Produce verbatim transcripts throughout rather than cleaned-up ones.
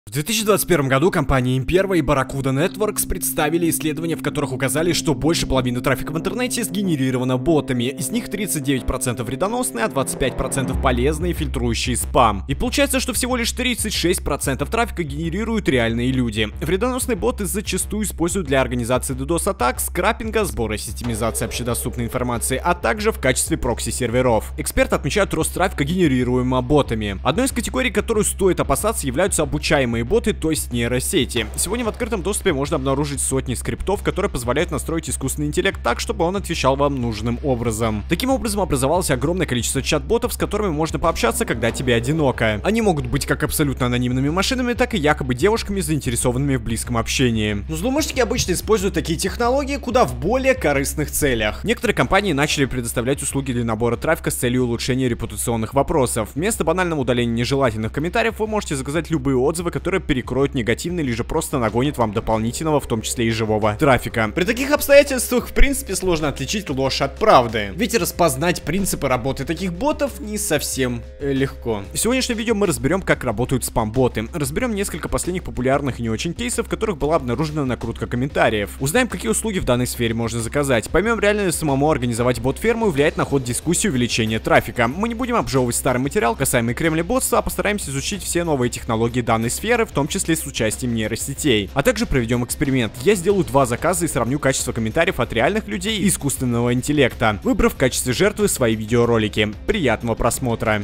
В две тысячи двадцать первом году компании Imperva и Barracuda Networks представили исследования, в которых указали, что больше половины трафика в интернете сгенерировано ботами. Из них тридцать девять процентов вредоносные, а двадцать пять процентов полезные, фильтрующие спам. И получается, что всего лишь тридцать шесть процентов трафика генерируют реальные люди. Вредоносные боты зачастую используют для организации ддос-атак, скрапинга, сбора и системизации общедоступной информации, а также в качестве прокси-серверов. Эксперты отмечают рост трафика, генерируемого ботами. Одной из категорий, которую стоит опасаться, являются обучаемые боты, то есть нейросети. Сегодня в открытом доступе можно обнаружить сотни скриптов, которые позволяют настроить искусственный интеллект так, чтобы он отвечал вам нужным образом. Таким образом образовалось огромное количество чат-ботов, с которыми можно пообщаться, когда тебе одиноко. Они могут быть как абсолютно анонимными машинами, так и якобы девушками, заинтересованными в близком общении. Но злоумышленники обычно используют такие технологии куда в более корыстных целях. Некоторые компании начали предоставлять услуги для набора трафика с целью улучшения репутационных вопросов. Вместо банального удаления нежелательных комментариев вы можете заказать любые отзывы, которые перекроют негативный или же просто нагонит вам дополнительного, в том числе и живого трафика. При таких обстоятельствах, в принципе, сложно отличить ложь от правды. Ведь распознать принципы работы таких ботов не совсем э, легко. В сегодняшнем видео мы разберем, как работают спам-боты. Разберем несколько последних популярных и не очень кейсов, в которых была обнаружена накрутка комментариев. Узнаем, какие услуги в данной сфере можно заказать. Поймем, реально ли самому организовать бот-ферму и влиять на ход дискуссии увеличения трафика. Мы не будем обжевывать старый материал, касаемый кремля-ботства, а постараемся изучить все новые технологии данной сферы, в том числе с участием нейросетей. А также проведем эксперимент. Я сделаю два заказа и сравню качество комментариев от реальных людей и искусственного интеллекта, выбрав в качестве жертвы свои видеоролики. Приятного просмотра!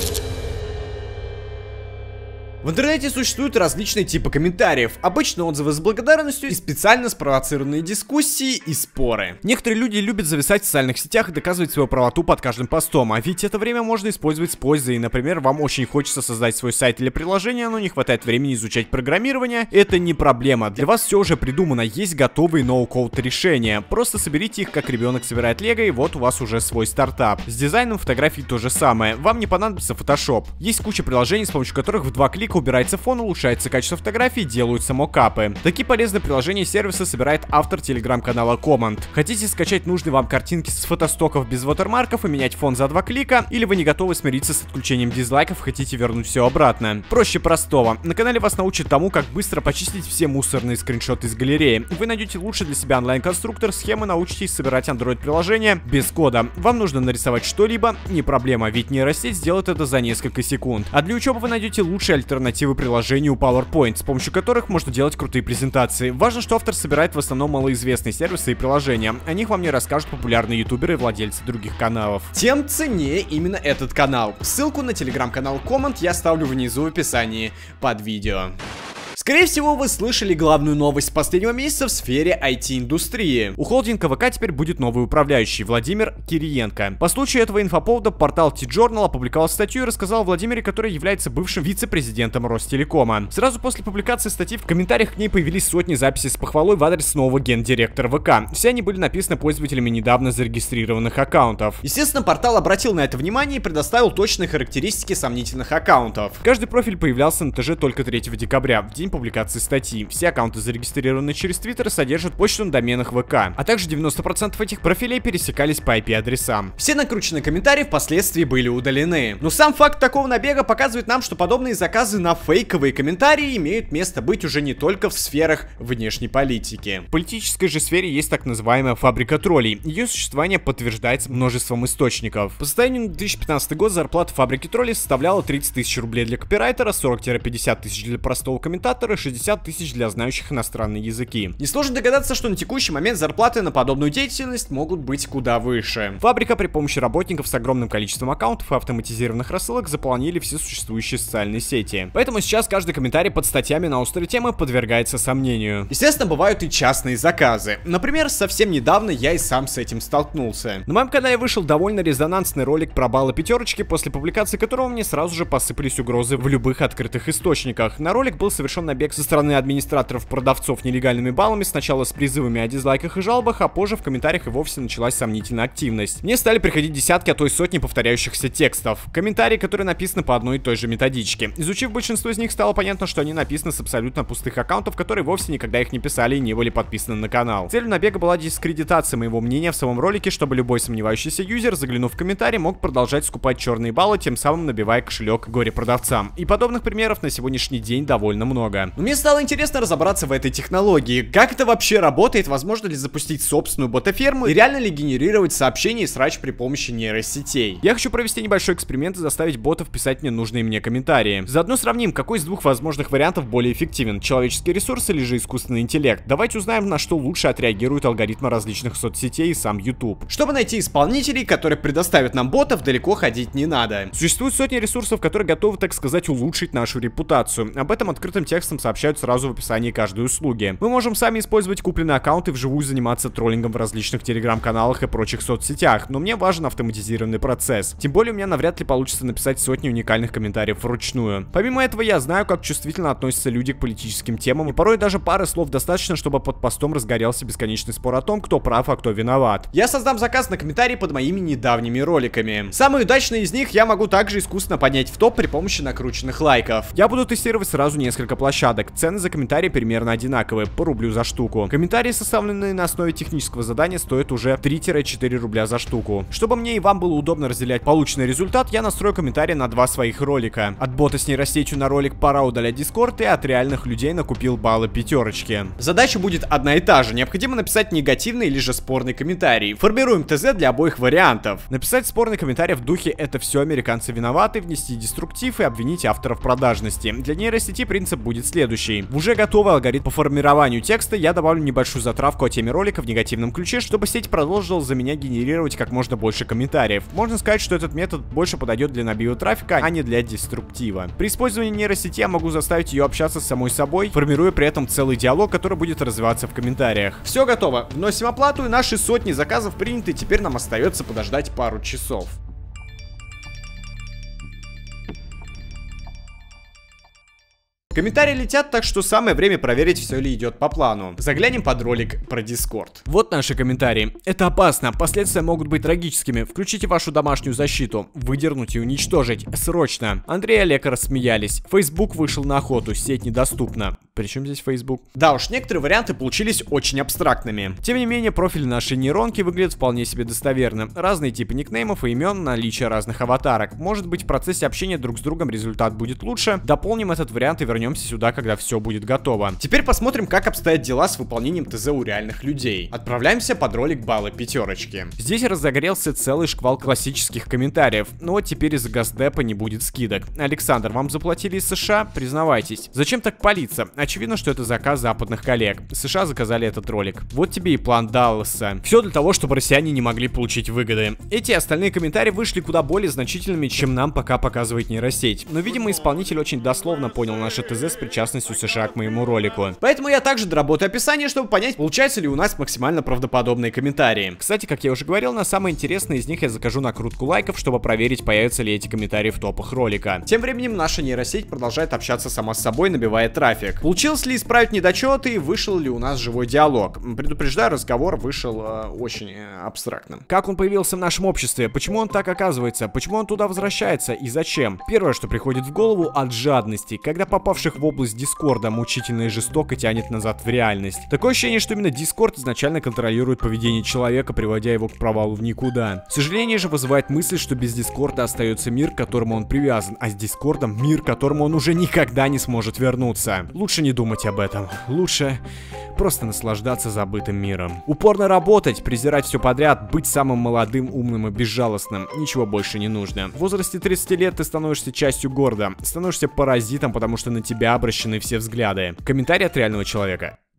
В интернете существуют различные типы комментариев, обычно отзывы с благодарностью и специально спровоцированные дискуссии и споры. Некоторые люди любят зависать в социальных сетях и доказывать свою правоту под каждым постом, а ведь это время можно использовать с пользой. И, например, вам очень хочется создать свой сайт или приложение, но не хватает времени изучать программирование. Это не проблема, для вас все уже придумано, есть готовые ноу-код решения. Просто соберите их, как ребенок собирает лего, и вот у вас уже свой стартап. С дизайном фотографий то же самое, вам не понадобится Photoshop. Есть куча приложений, с помощью которых в два клика убирается фон, улучшается качество фотографий, делаются мокапы. Такие полезные приложения и сервисы собирает автор телеграм-канала Команд. Хотите скачать нужные вам картинки с фотостоков без вотермарков и менять фон за два клика? Или вы не готовы смириться с отключением дизлайков, хотите вернуть все обратно? Проще простого. На канале вас научат тому, как быстро почистить все мусорные скриншоты из галереи. Вы найдете лучше для себя онлайн-конструктор, схемы, научитесь собирать Android-приложения без кода. Вам нужно нарисовать что-либо, не проблема, ведь нейросеть сделает это за несколько секунд. А для учебы вы найдете лучшие альтернативы альтернативы приложению PowerPoint, с помощью которых можно делать крутые презентации. Важно, что автор собирает в основном малоизвестные сервисы и приложения. О них вам не расскажут популярные ютуберы и владельцы других каналов. Тем ценнее именно этот канал. Ссылку на телеграм-канал Команд я оставлю внизу в описании под видео. Скорее всего, вы слышали главную новость последнего месяца в сфере ай ти-индустрии. У холдинга ВК теперь будет новый управляющий, Владимир Кириенко. По случаю этого инфоповода портал T-Journal опубликовал статью и рассказал о Владимире, который является бывшим вице-президентом Ростелекома. Сразу после публикации статьи в комментариях к ней появились сотни записей с похвалой в адрес нового гендиректора ВК. Все они были написаны пользователями недавно зарегистрированных аккаунтов. Естественно, портал обратил на это внимание и предоставил точные характеристики сомнительных аккаунтов. Каждый профиль появлялся на ТЖ только третьего декабря, в день публикации статьи. Все аккаунты, зарегистрированные через Twitter, содержат почту на доменах ВК, а также девяносто процентов этих профилей пересекались по ай пи-адресам. Все накрученные комментарии впоследствии были удалены. Но сам факт такого набега показывает нам, что подобные заказы на фейковые комментарии имеют место быть уже не только в сферах внешней политики. В политической же сфере есть так называемая фабрика троллей. Ее существование подтверждается множеством источников. По состоянию на две тысячи пятнадцатый год зарплата фабрики троллей составляла тридцать тысяч рублей для копирайтера, сорок-пятьдесят тысяч для простого комментатора, шестьдесят тысяч для знающих иностранные языки. Несложно догадаться, что на текущий момент зарплаты на подобную деятельность могут быть куда выше. Фабрика при помощи работников с огромным количеством аккаунтов и автоматизированных рассылок заполонили все существующие социальные сети. Поэтому сейчас каждый комментарий под статьями на острые темы подвергается сомнению. Естественно, бывают и частные заказы. Например, совсем недавно я и сам с этим столкнулся. На моем канале вышел довольно резонансный ролик про баллы пятерочки, после публикации которого мне сразу же посыпались угрозы в любых открытых источниках. На ролик был совершен набег набег со стороны администраторов продавцов нелегальными баллами, сначала с призывами о дизлайках и жалобах, а позже в комментариях и вовсе началась сомнительная активность. Мне стали приходить десятки, а то и сотни повторяющихся текстов. Комментарии, которые написаны по одной и той же методичке. Изучив большинство из них, стало понятно, что они написаны с абсолютно пустых аккаунтов, которые вовсе никогда их не писали и не были подписаны на канал. Целью набега была дискредитация моего мнения в самом ролике, чтобы любой сомневающийся юзер, заглянув в комментарий, мог продолжать скупать черные баллы, тем самым набивая кошелек горе-продавцам. И подобных примеров на сегодняшний день довольно много. Но мне стало интересно разобраться в этой технологии. Как это вообще работает? Возможно ли запустить собственную бота-ферму? И реально ли генерировать сообщения и срач при помощи нейросетей? Я хочу провести небольшой эксперимент и заставить ботов писать мне нужные мне комментарии. Заодно сравним, какой из двух возможных вариантов более эффективен: человеческий ресурс или же искусственный интеллект. Давайте узнаем, на что лучше отреагируют алгоритмы различных соцсетей и сам YouTube. Чтобы найти исполнителей, которые предоставят нам ботов, далеко ходить не надо. Существует сотни ресурсов, которые готовы, так сказать, улучшить нашу репутацию. Об этом открытым текстом сообщают сразу в описании каждой услуги. Мы можем сами использовать купленные аккаунты и вживую заниматься троллингом в различных телеграм-каналах и прочих соцсетях, но мне важен автоматизированный процесс. Тем более у меня навряд ли получится написать сотни уникальных комментариев вручную. Помимо этого, я знаю, как чувствительно относятся люди к политическим темам, и порой даже пары слов достаточно, чтобы под постом разгорелся бесконечный спор о том, кто прав, а кто виноват. Я создам заказ на комментарии под моими недавними роликами. Самые удачные из них я могу также искусственно поднять в топ при помощи накрученных лайков. Я буду тестировать сразу несколько площадок. Цены за комментарии примерно одинаковые, по рублю за штуку. Комментарии, составленные на основе технического задания, стоят уже три-четыре рубля за штуку. Чтобы мне и вам было удобно разделять полученный результат, я настрою комментарии на два своих ролика. От бота с нейросетью на ролик «Пора удалять Дискорд» и от реальных людей накупил баллы пятерочки. Задача будет одна и та же. Необходимо написать негативный или же спорный комментарий. Формируем ТЗ для обоих вариантов. Написать спорный комментарий в духе «Это все американцы виноваты», внести деструктив и обвинить авторов продажности. Для нейросети принцип будет следующий. В уже готовый алгоритм по формированию текста я добавлю небольшую затравку о теме ролика в негативном ключе, чтобы сеть продолжила за меня генерировать как можно больше комментариев. Можно сказать, что этот метод больше подойдет для набива трафика, а не для деструктива. При использовании нейросети я могу заставить ее общаться с самой собой, формируя при этом целый диалог, который будет развиваться в комментариях. Все готово. Вносим оплату, и наши сотни заказов приняты. Теперь нам остается подождать пару часов. Комментарии летят, так что самое время проверить, все ли идет по плану. Заглянем под ролик про Discord. Вот наши комментарии. Это опасно, последствия могут быть трагическими. Включите вашу домашнюю защиту. Выдернуть и уничтожить. Срочно. Андрей и Олег рассмеялись. Facebook вышел на охоту, сеть недоступна. Причем здесь Facebook? Да уж, некоторые варианты получились очень абстрактными. Тем не менее, профиль нашей нейронки выглядит вполне себе достоверно. Разные типы никнеймов и имен, наличие разных аватарок. Может быть, в процессе общения друг с другом результат будет лучше. Дополним этот вариант и вернемся сюда, когда все будет готово. Теперь посмотрим, как обстоят дела с выполнением ТЗ у реальных людей. Отправляемся под ролик баллы пятерочки. Здесь разогрелся целый шквал классических комментариев. Но вот теперь из-за Госдепа не будет скидок. Александр, вам заплатили из США? Признавайтесь. Зачем так палиться? Очевидно, что это заказ западных коллег. США заказали этот ролик. Вот тебе и план Далласа. Все для того, чтобы россияне не могли получить выгоды. Эти и остальные комментарии вышли куда более значительными, чем нам пока показывает нейросеть. Но, видимо, исполнитель очень дословно понял наше ТЗ с причастностью США к моему ролику. Поэтому я также доработаю описание, чтобы понять, получается ли у нас максимально правдоподобные комментарии. Кстати, как я уже говорил, на самые интересные из них я закажу накрутку лайков, чтобы проверить, появятся ли эти комментарии в топах ролика. Тем временем наша нейросеть продолжает общаться сама с собой, набивая трафик. Получилось ли исправить недочеты и вышел ли у нас живой диалог? Предупреждаю, разговор вышел э, очень э, абстрактным. Как он появился в нашем обществе? Почему он так оказывается? Почему он туда возвращается? И зачем? Первое, что приходит в голову, от жадности. Когда попавших в область Дискорда мучительно и жестоко тянет назад в реальность. Такое ощущение, что именно Дискорд изначально контролирует поведение человека, приводя его к провалу в никуда. Сожаление же вызывает мысль, что без Дискорда остается мир, к которому он привязан, а с Дискордом мир, к которому он уже никогда не сможет вернуться. Лучше не думать об этом. Лучше просто наслаждаться забытым миром. Упорно работать, презирать все подряд, быть самым молодым, умным и безжалостным. Ничего больше не нужно. В возрасте тридцати лет ты становишься частью города. Становишься паразитом, потому что на тебя обращены все взгляды. Комментарий от реального человека. Чё?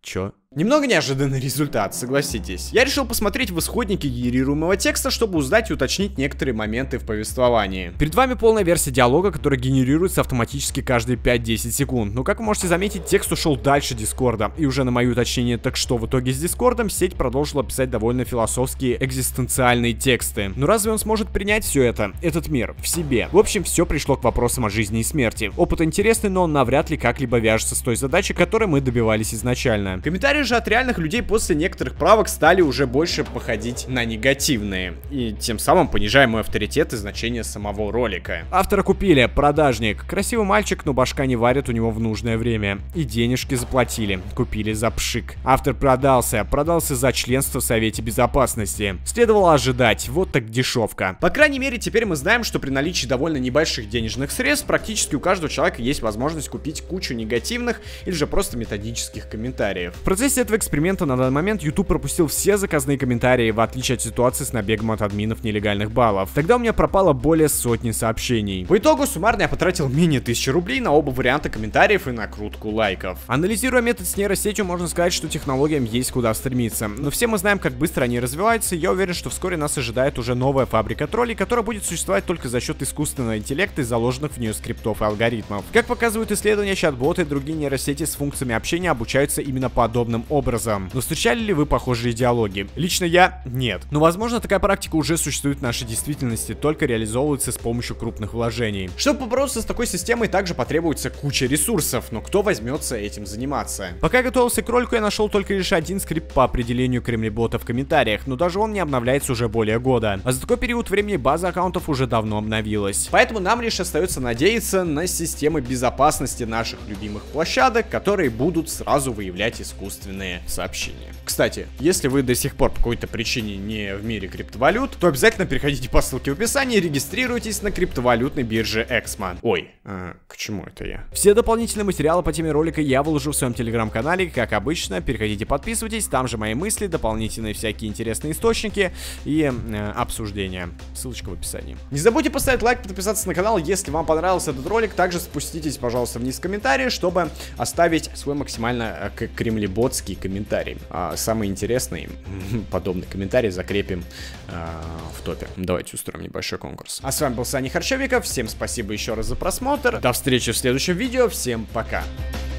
Немного неожиданный результат, согласитесь. Я решил посмотреть в исходнике генерируемого текста, чтобы узнать и уточнить некоторые моменты в повествовании. Перед вами полная версия диалога, который генерируется автоматически каждые пять-десять секунд. Но, как вы можете заметить, текст ушел дальше Дискорда. И уже на мои уточнения, так что в итоге с Дискордом, сеть продолжила писать довольно философские экзистенциальные тексты. Но разве он сможет принять все это, этот мир, в себе? В общем, все пришло к вопросам о жизни и смерти. Опыт интересный, но он навряд ли как-либо вяжется с той задачей, которой мы добивались изначально. Комментарии же от реальных людей после некоторых правок стали уже больше походить на негативные, и тем самым понижая мой авторитет и значение самого ролика. Автора купили, продажник, красивый мальчик, но башка не варит у него в нужное время, и денежки заплатили, купили за пшик. Автор продался, продался за членство в Совете Безопасности. Следовало ожидать, вот так дешевка. По крайней мере, теперь мы знаем, что при наличии довольно небольших денежных средств практически у каждого человека есть возможность купить кучу негативных или же просто методических комментариев. В процессе этого эксперимента на данный момент YouTube пропустил все заказные комментарии, в отличие от ситуации с набегом от админов нелегальных баллов. Тогда у меня пропало более сотни сообщений. По итогу суммарно я потратил менее тысячи рублей на оба варианта комментариев и накрутку лайков. Анализируя метод с нейросетью, можно сказать, что технологиям есть куда стремиться. Но все мы знаем, как быстро они развиваются, и я уверен, что вскоре нас ожидает уже новая фабрика троллей, которая будет существовать только за счет искусственного интеллекта и заложенных в нее скриптов и алгоритмов. Как показывают исследования, чат-боты и другие нейросети с функциями общения обучаются именно подобным образом. Но встречали ли вы похожие диалоги? Лично я — нет. Но возможно, такая практика уже существует в нашей действительности, только реализовывается с помощью крупных вложений. Чтобы побороться с такой системой, также потребуется куча ресурсов, но кто возьмется этим заниматься? Пока я готовился к ролику, я нашел только лишь один скрипт по определению кремлебота в комментариях, но даже он не обновляется уже более года. А за такой период времени база аккаунтов уже давно обновилась. Поэтому нам лишь остается надеяться на системы безопасности наших любимых площадок, которые будут сразу выявлять искусственные сообщения. Кстати, если вы до сих пор по какой-то причине не в мире криптовалют, то обязательно переходите по ссылке в описании и регистрируйтесь на криптовалютной бирже Эксмо. Ой, а, к чему это я? Все дополнительные материалы по теме ролика я выложу в своем телеграм-канале, как обычно. Переходите, подписывайтесь, там же мои мысли, дополнительные всякие интересные источники и э, обсуждения. Ссылочка в описании. Не забудьте поставить лайк, подписаться на канал, если вам понравился этот ролик. Также спуститесь, пожалуйста, вниз в комментарии, чтобы оставить свой максимально э, кремлеботский комментарий. А самый интересный подобный комментарий закрепим э, в топе. Давайте устроим небольшой конкурс. А с вами был Саня Харчевиков. Всем спасибо еще раз за просмотр. До встречи в следующем видео. Всем пока.